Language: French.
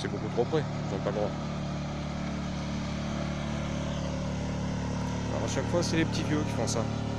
c'est beaucoup trop près, ils ont pas le droit. Alors à chaque fois, c'est les petits vieux qui font ça.